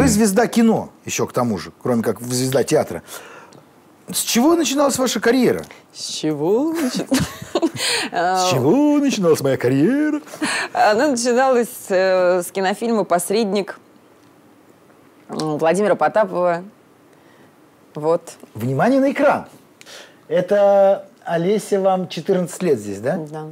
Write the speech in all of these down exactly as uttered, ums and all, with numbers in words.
Вы звезда кино, еще к тому же, кроме как звезда театра. С чего начиналась ваша карьера? С чего? С чего начиналась моя карьера? Она начиналась с кинофильма «Посредник» Владимира Потапова. Вот. Внимание на экран. Это Олеся, вам четырнадцать лет здесь, да? Да.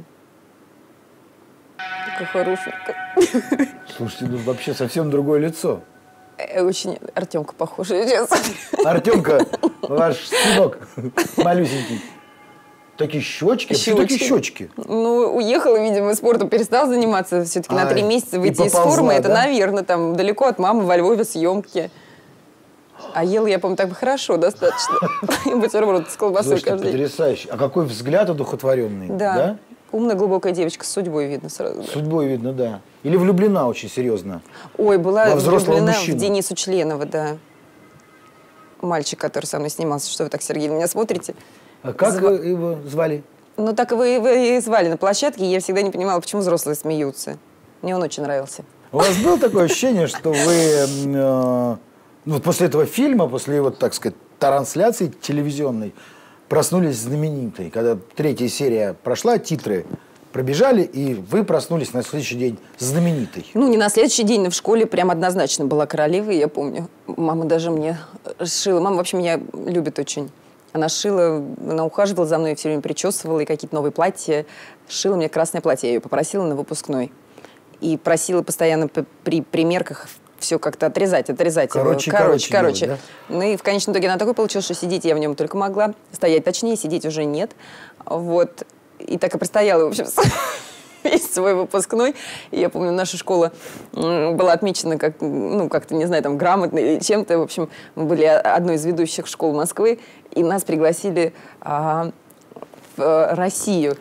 Такая хорошенькая. Слушайте, ну вообще совсем другое лицо. Очень Артемка похожа, честно. Артемка, ваш сынок малюсенький. Такие щечки? Щечки. Почему такие щечки? Ну, уехала, видимо, спортом, перестала заниматься. Все-таки на три месяца выйти из формы. Это, да? Наверное, там далеко от мамы, во Львове съемки. А ела я, по-моему, так бы хорошо достаточно. Бутерброд с колбасой каждый день. Потрясающе. А какой взгляд одухотворенный. Да. да? Умная, глубокая девочка, с судьбой видно сразу. С судьбой видно, да. Или влюблена очень серьезно. Ой, была влюблена мужчину. в Денису Членова, да. Мальчик, который со мной снимался. Что вы так, Сергей, на меня смотрите? А как Зва... его звали? Ну, так его и звали на площадке. Я всегда не понимала, почему взрослые смеются. Мне он очень нравился. У вас было такое ощущение, что вы э, ну, после этого фильма, после его, так сказать, трансляции телевизионной, проснулись знаменитой, когда третья серия прошла, титры пробежали, и вы проснулись на следующий день знаменитой? Ну, не на следующий день, но в школе прям однозначно была королевой, я помню. Мама даже мне шила. Мама вообще меня любит очень. Она шила, она ухаживала за мной, все время причесывала, и какие-то новые платья. Шила мне красное платье, я ее попросила на выпускной. И просила постоянно при примерках все как-то отрезать, отрезать. Короче, его. Короче, короче. Делать, да? Ну и в конечном итоге она такой получилась, что сидеть я в нем только могла. Стоять точнее, сидеть уже нет. Вот. И так и простояла, в общем, весь свой выпускной. И я помню, наша школа была отмечена как, ну, как-то, не знаю, там, грамотно или чем-то. В общем, мы были одной из ведущих школ Москвы, и нас пригласили а, в Россию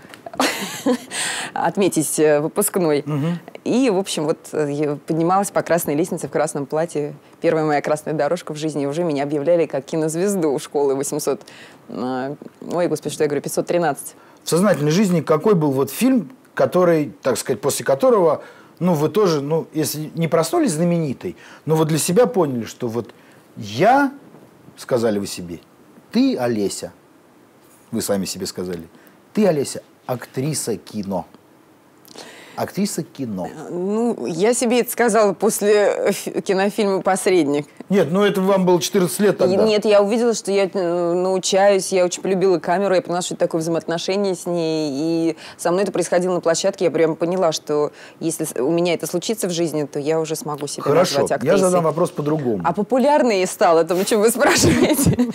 отметить выпускной. Угу. И, в общем, вот я поднималась по красной лестнице в красном платье. Первая моя красная дорожка в жизни. Уже меня объявляли как кинозвезду школы восемьсот... Ой, господи, что я говорю, пятьсот тринадцать. В сознательной жизни какой был вот фильм, который, так сказать, после которого, ну, вы тоже, ну, если не проснулись знаменитой, но вот для себя поняли, что вот я, сказали вы себе, ты, Олеся, вы сами себе сказали, ты, Олеся, актриса кино. Актриса кино. Ну, я себе это сказала после кинофильма «Посредник». Нет, ну это вам было четырнадцать лет тогда. Нет, я увидела, что я научаюсь, я очень полюбила камеру, я поняла, что это такое взаимоотношение с ней, и со мной это происходило на площадке, я прям поняла, что если у меня это случится в жизни, то я уже смогу себя Хорошо, назвать актрисой. Я задам вопрос по-другому. А популярной я стала, это о чем вы спрашиваете?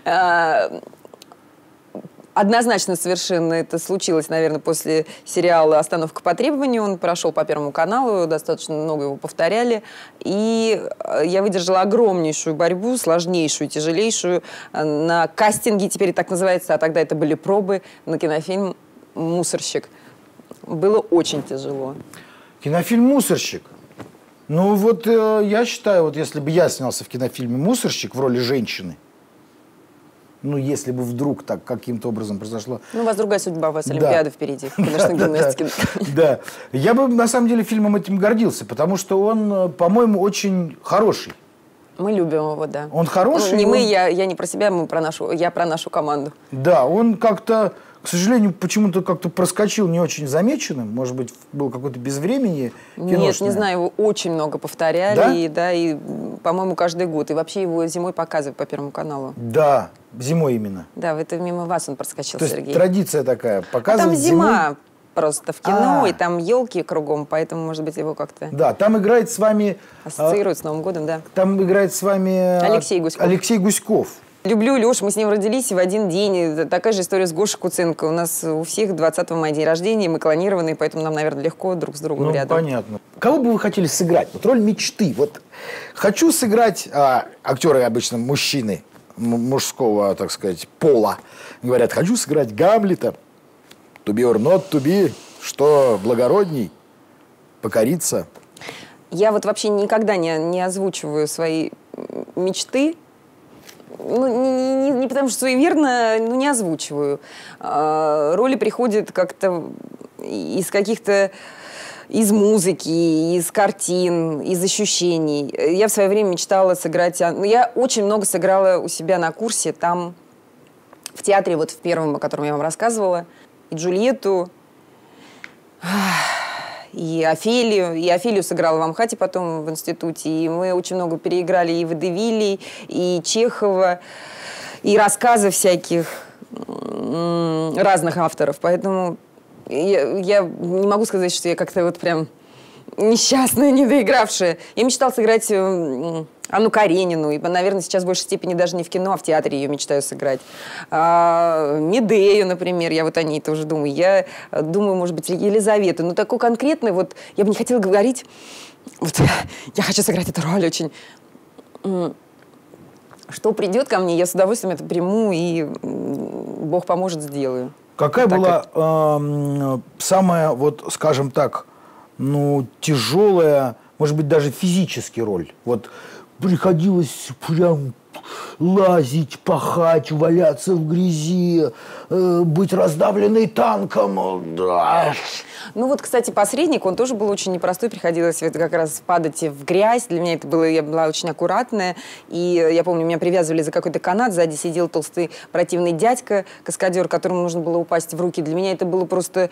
Однозначно совершенно это случилось, наверное, после сериала «Остановка по требованию». Он прошел по Первому каналу, достаточно много его повторяли. И я выдержала огромнейшую борьбу, сложнейшую, тяжелейшую на кастинге, теперь так называется, а тогда это были пробы, на кинофильм «Мусорщик». Было очень тяжело. Кинофильм «Мусорщик». Ну вот э, я считаю, вот если бы я снялся в кинофильме «Мусорщик» в роли женщины, ну, если бы вдруг так каким-то образом произошло... Ну, у вас другая судьба, у вас Олимпиада впереди, конечно, гимнастики. Да. Я бы, на самом деле, фильмом этим гордился, потому что он, по-моему, очень хороший. Мы любим его, да. Он хороший. Не мы, я не про себя, мы про нашу, я про нашу команду. Да, он как-то, к сожалению, почему-то как-то проскочил не очень замеченным. Может быть, был какой-то безвремени киношное. Нет, не знаю, его очень много повторяли, да? И, да, и, по-моему, каждый год. И вообще его зимой показывают по Первому каналу. Да, зимой именно. Да, это мимо вас он проскочил, То Сергей. есть традиция такая, показывать а там зима зимой. Просто в кино, А-а-а. И там елки кругом, поэтому, может быть, его как-то... Да, там играет с вами... Ассоциируют а, с Новым годом, да. Там играет с вами... Алексей Гуськов. Алексей Гуськов. Люблю Лешу, мы с ним родились в один день. Такая же история с Гошей Куценко. У нас у всех двадцатого мая день рождения, мы клонированные, поэтому нам, наверное, легко друг с другом ну, рядом. Понятно. Кого бы вы хотели сыграть? Вот роль мечты. Вот хочу сыграть... А, актеры обычно мужчины, мужского, так сказать, пола. Говорят, хочу сыграть Гамлета. To be or not to be. Что благородней? Покориться? Я вот вообще никогда не, не озвучиваю свои мечты. Ну, не, не, не потому что суеверно, но не озвучиваю. А, роли приходят как-то из каких-то из музыки, из картин, из ощущений. Я в свое время мечтала сыграть... Ну, я очень много сыграла у себя на курсе, там, в театре, вот в первом, о котором я вам рассказывала, и Джульетту, и Офелию. И Офелию сыграла в Амхате потом в институте. И мы очень много переиграли и Водевилей, и Чехова, и рассказы всяких разных авторов. Поэтому я, я не могу сказать, что я как-то вот прям несчастная, недоигравшая. Я мечтала сыграть Анну Каренину. И, наверное, сейчас в большей степени даже не в кино, а в театре ее мечтаю сыграть. А, Медею, например, я вот о ней тоже думаю. Я думаю, может быть, Елизавету. Но такой конкретный, вот, я бы не хотела говорить, вот, я хочу сыграть эту роль очень... Что придет ко мне, я с удовольствием это приму, и Бог поможет, сделаю. Какая так была э, самая, вот, скажем так, ну, тяжелая, может быть, даже физически роль? Вот приходилось прям лазить, пахать, валяться в грязи, э, быть раздавленной танком. Да. Ну вот, кстати, посредник, он тоже был очень непростой, приходилось это как раз падать в грязь. Для меня это было, я была очень аккуратная, и я помню, меня привязывали за какой-то канат, сзади сидел толстый противный дядька, каскадер, которому нужно было упасть в руки. Для меня это было просто...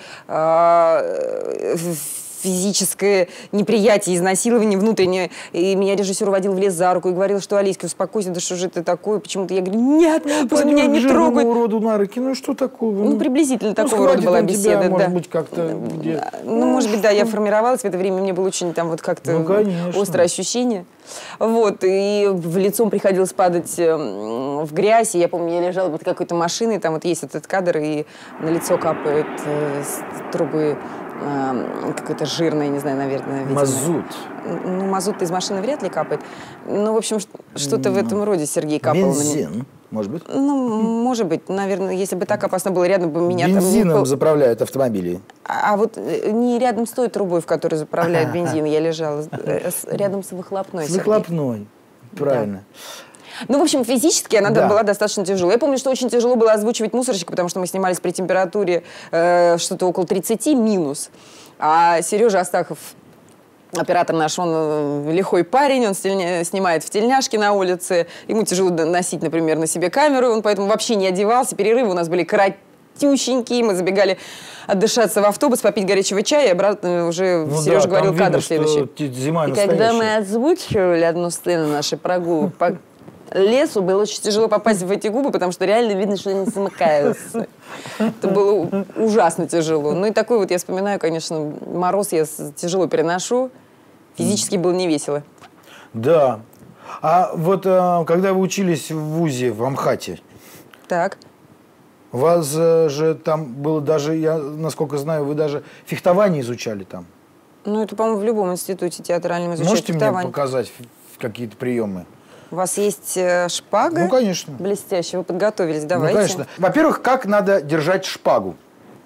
Э, физическое неприятие, изнасилование внутреннее. И меня режиссер водил в лес за руку и говорил, что Олеська, успокойся, да что же это такое? Почему-то я говорю, нет, пусть меня не трогают. Уроду на руки, ну что такое? Ну, приблизительно ну, такого рода была беседа. Тебя, да. Может быть, как-то... Где... Ну, ну, может быть, да, я формировалась в это время, мне было очень там вот как-то ну, острое ощущение. Вот, и в лицом приходилось падать в грязь, и я помню, я лежала под какой-то машиной, там вот есть этот кадр, и на лицо капает э, трубы э, какой-то жирный, не знаю, наверное. Видимо. Мазут. Ну, мазут из машины вряд ли капает. Ну, в общем, что-то в этом роде Сергей капал. Бензин, на меня. Может быть? Ну, может быть. Наверное, если бы так опасно было рядом, бы меня... Бензином там... заправляют автомобили. А, а вот не рядом с той трубой, в которой заправляют бензин, я лежала. Рядом с выхлопной. С выхлопной, правильно. Да. Ну, в общем, физически она да. была достаточно тяжелой. Я помню, что очень тяжело было озвучивать мусорщика, потому что мы снимались при температуре э, что-то около тридцати минус. А Сережа Астахов, оператор наш, он лихой парень, он снимает в тельняшке на улице. Ему тяжело носить, например, на себе камеру, он поэтому вообще не одевался. Перерывы у нас были коротюсенькие, мы забегали отдышаться в автобус, попить горячего чая, и обратно уже ну Сережа да, говорил кадр следующий. Зима и когда мы озвучивали одну сцену нашей прогулки по лесу, было очень тяжело попасть в эти губы, потому что реально видно, что они замыкаются. Это было ужасно тяжело. Ну и такой вот я вспоминаю, конечно, мороз я тяжело переношу. Физически было не весело. Да. А вот когда вы учились в вузе в Амхате, так. у вас же там было даже, я насколько знаю, вы даже фехтование изучали там. Ну это, по-моему, в любом институте театральном изучают Можете фехтование. мне показать какие-то приемы? У вас есть шпага? Ну, конечно. Блестяще. Вы подготовились, давайте. Ну, конечно. Во-первых, как надо держать шпагу?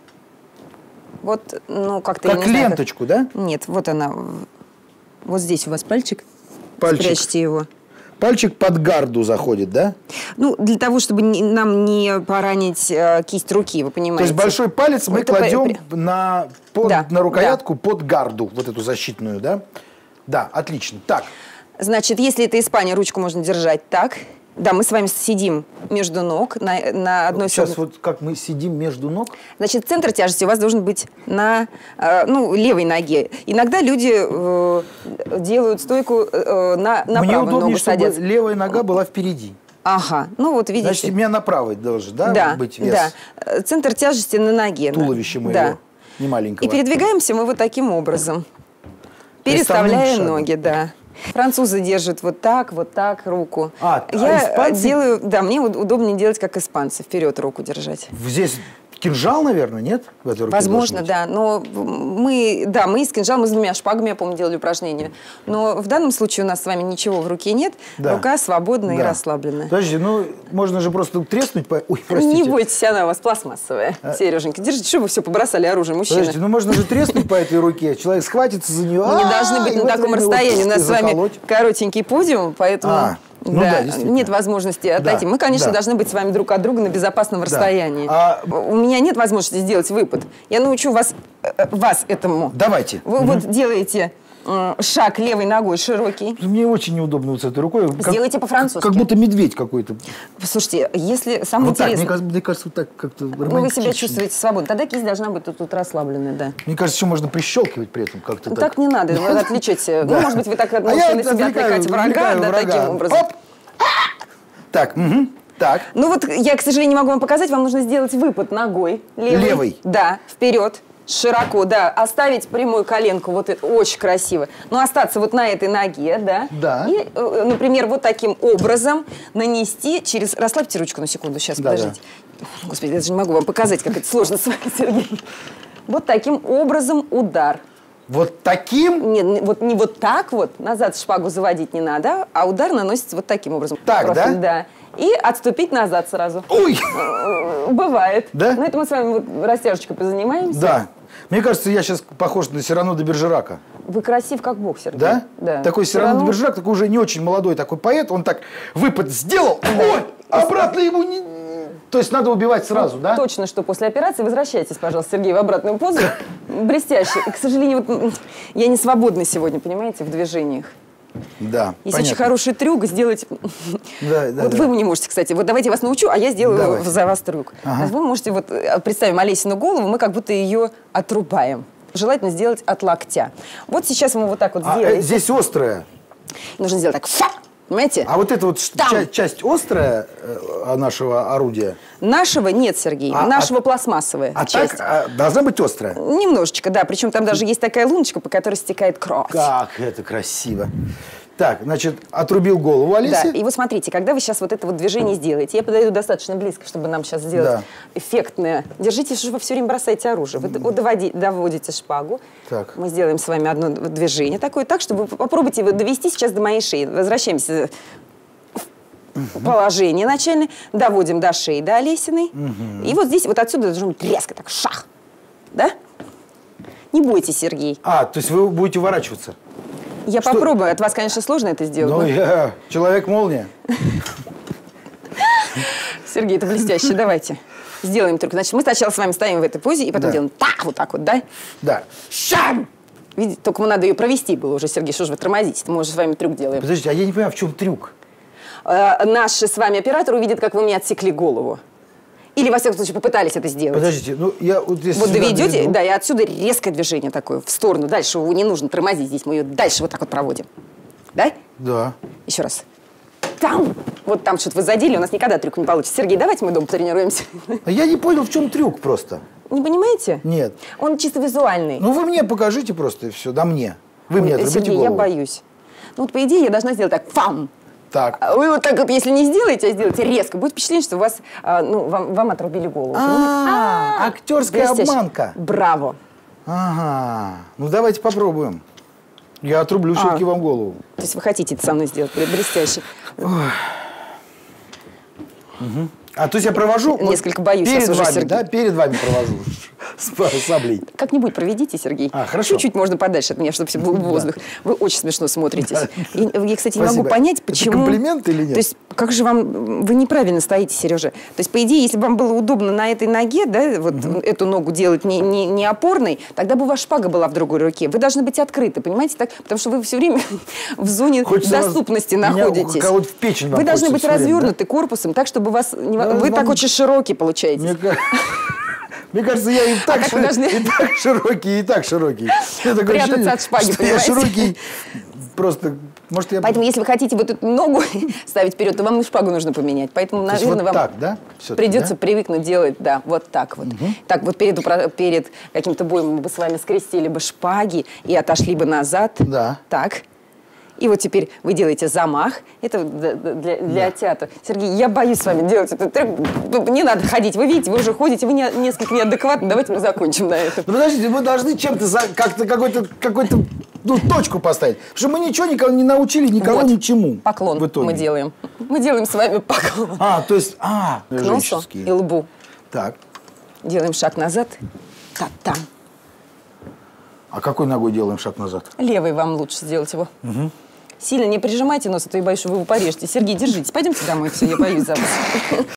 Вот, ну, как-то... Как ленточку, знаю, как... да? Нет, вот она. Вот здесь у вас пальчик. Пальчик. Спрячьте его. Пальчик под гарду заходит, да? Ну, для того, чтобы не, нам не поранить э, кисть руки, вы понимаете. То есть большой палец мы это кладем при... на, под, да, на рукоятку да. под гарду, вот эту защитную, да? Да, отлично. Так. Значит, если это Испания, ручку можно держать так. Да, мы с вами сидим между ног на, на одной... Сейчас сог... вот как мы сидим между ног? Значит, центр тяжести у вас должен быть на э, ну, левой ноге. Иногда люди э, делают стойку э, на, на Мне правую удобнее, ногу чтобы садятся. Левая нога была впереди. Ага, ну вот видите. Значит, у меня на правой должен, да, да, быть вес? Да, центр тяжести на ноге. Туловище моего, да. не маленького. И передвигаемся мы вот таким образом. Переставляя ноги, да. Французы держат вот так, вот так руку. А, я а испанцы... делаю, да, мне удобнее делать, как испанцы, вперед руку держать. Здесь кинжал, наверное, нет? В этой руке возможно, да. Но мы, да, мы с кинжалом, мы с двумя шпагами, я помню, делали упражнения. Но в данном случае у нас с вами ничего в руке нет. Да. Рука свободная да. и расслабленная. Подожди, ну можно же просто треснуть по... Ой, простите. Не бойтесь, она у вас пластмассовая. А... Сереженька, держите, что вы все побросали оружие, мужчины. Подождите, ну можно же треснуть по этой руке. Человек схватится за нее. Мы не должны быть на таком расстоянии. У нас с вами коротенький подиум, поэтому... Ну, да, да, действительно. нет возможности отойти. Да, Мы, конечно, да. должны быть с вами друг от друга на безопасном Да. расстоянии. А- У меня нет возможности сделать выпад. Я научу вас, э, вас этому. Давайте. Вы вот делаете э, шаг левой ногой широкий. Мне очень неудобно вот с этой рукой. Как- Сделайте по-французски. Как будто медведь какой-то. Слушайте, если самое Вот так, мне интересное... кажется, мне кажется, вот так как-то Ну, вы романтично. себя чувствуете свободно. Тогда кисть должна быть тут, тут расслабленная, да. Мне кажется, еще можно прищелкивать при этом как-то Ну, так. так не надо, вы отвлечете. Ну, Да. может быть, вы так А я научены себя отвлекаю- отвлекать врага, отвлекаю да, врага. таким образом. Оп! Так, угу. Так. Ну вот, я, к сожалению, не могу вам показать, вам нужно сделать выпад ногой. Левой. Левой. Да, вперед. Широко, да. Оставить прямую коленку, вот это очень красиво. Но остаться вот на этой ноге, да. Да. И, э, например, вот таким образом нанести через... Расслабьте ручку на секунду, сейчас, Да, подождите. Господи, я даже не могу вам показать, как это сложно с вами, Сергей. Вот таким образом удар. Вот таким? Нет, вот не вот так вот, назад шпагу заводить не надо, а удар наносится вот таким образом. Так, Профиль, да? Да. И отступить назад сразу. Ой! Бывает. Да? Ну, это мы с вами вот растяжечкой позанимаемся. Да. Мне кажется, я сейчас похож на Сирано де Бержерака. Вы красив, как бог, Сергей. Да? Да. Такой Сирано де Бержерак, такой уже не очень молодой такой поэт, он так выпад сделал, ой, обратно ему не... То есть надо убивать сразу, да? Точно, что после операции возвращайтесь, пожалуйста, Сергей, в обратную позу. Блестяще. И, к сожалению, вот, я не свободна сегодня, понимаете, в движениях. Да, Есть понятно. очень хороший трюк сделать. Да, да, Вот да. вы не можете, кстати. Вот давайте я вас научу, а я сделаю Давайте. за вас трюк. Ага. Вы можете вот э, представим Олесину голову, мы как будто ее отрубаем. Желательно сделать от локтя. Вот сейчас мы вот так вот А, э, сделаем. здесь острая. Нужно сделать так. Фа! Понимаете? А вот эта вот ш- Там. ча- часть острая э, нашего орудия, Нашего нет, Сергей. А, Нашего а- пластмассовая а часть. так а, должна быть острая. Немножечко, да. Причем там даже есть такая луночка, по которой стекает кровь. Как это красиво. Так, значит, отрубил голову Да, Олесе. и вот смотрите, когда вы сейчас вот это вот движение сделаете, я подойду достаточно близко, чтобы нам сейчас сделать Да. эффектное. Держите, что вы все время бросаете оружие. Вы д- доводи- доводите шпагу. Так. Мы сделаем с вами одно движение такое, так, чтобы вы попробуйте его довести сейчас до моей шеи. Возвращаемся в положение начальное, доводим до шеи, до Олесиной. И вот здесь, вот отсюда должен быть резко, так, шах. Да? Не бойтесь, Сергей. А, то есть вы будете уворачиваться. Я Что? попробую. От вас, конечно, сложно это сделать. Ну, но- я человек-молния. Сергей, это блестяще. Давайте сделаем трюк. Значит, мы сначала с вами стоим в этой позе, и потом Да. делаем так, вот так вот, да? Да. Шам! Видите, только надо ее провести было уже, Сергей. Что же вы тормозите? Мы уже с вами трюк делаем. Подождите, а я не понимаю, в чем трюк? Э, наш с вами оператор увидит, как вы мне отсекли голову. Или, во всяком случае, попытались это сделать. Подождите, ну я вот здесь... Вот сюда доведете, доведу. да, и отсюда резкое движение такое в сторону. Дальше его не нужно тормозить здесь. Мы ее дальше вот так вот проводим. Да? Да. Еще раз. Там! Вот там что-то вы задели, у нас никогда трюк не получится. Сергей, давайте мы дома потренируемся. А я не понял, в чем трюк просто. Не понимаете? Нет. Он чисто визуальный. Ну вы мне покажите просто и все, да мне. Вы мне Ой, отрубите Сергей, голову. я боюсь. Ну вот, по идее, я должна сделать так. Фам! Так. А вы вот так вот, если не сделаете, а сделаете резко, будет впечатление, что у вас, а, ну, вам, вам отрубили голову. А, актерская Блестяще. обманка. Браво. Ага. Ну давайте попробуем. Я отрублю все-таки вам голову. То есть вы хотите это со мной сделать? Блестяще. А то есть я провожу... вот Несколько боюсь перед вас уже, вами, Сергей. да? Перед вами провожу с саблей. Как-нибудь проведите, Сергей. А, хорошо. Чуть-чуть можно подальше от меня, чтобы все был воздух. Вы очень смешно смотритесь. И я, кстати, не Спасибо. могу понять, Это почему... комплимент или нет? То есть, как же вам... Вы неправильно стоите, Сережа. То есть, по идее, если бы вам было удобно на этой ноге, да, вот эту ногу делать не, не, не опорной, тогда бы у вас шпага была в другой руке. Вы должны быть открыты, понимаете? Так? Потому что вы все время в зоне Хочется вас- доступности меня находитесь. кого-то в печень вам Вы должны хочется быть всё время, развернуты корпусом, так, чтобы вас... не- Да, Вы вам- так очень широкий получаетесь. Мне ка- Мне кажется, я и так, как вы ши- должны- и так широкий, и так широкий. У меня такое Прятаться ощущение, от шпаги, что я понимаете? широкий, просто, может, я... Поэтому, если вы хотите вот эту ногу ставить вперед, то вам и шпагу нужно поменять. Поэтому, То есть наверное, вот вам так, да? Всё-таки, придется да? привыкнуть делать, да, вот так вот. Так, вот перед, упра- перед каким-то боем мы бы с вами скрестили бы шпаги и отошли бы назад. Да. Так. И вот теперь вы делаете замах. Это для, для- для театра. Сергей, я боюсь с вами делать этот трюк. Не надо ходить. Вы видите, вы уже ходите, вы не- несколько неадекватны. Давайте мы закончим на этом. Ну, подождите, мы должны чем-то, за- как-то, какой-то, какой-то, ну, точку поставить. Потому что мы ничего никого не научили, никого Вот. ничему. Поклон в итоге. мы делаем. Мы делаем с вами поклон. А, то есть, а, К носу женщинские. и лбу. Так. Делаем шаг назад. Та-там. А какой ногой делаем шаг назад? Левой вам лучше сделать его. Сильно не прижимайте нос, а то я боюсь, что вы его порежете. Сергей, держитесь, пойдемте домой, все, я боюсь за вас.